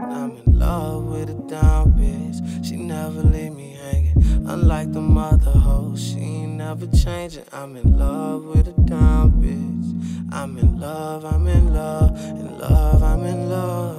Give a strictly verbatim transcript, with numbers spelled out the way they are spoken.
I'm in love with a down bitch. She never leave me hanging. Unlike the mother hoes, she ain't never changing. I'm in love with a down bitch. I'm in love, I'm in love, in love, I'm in love.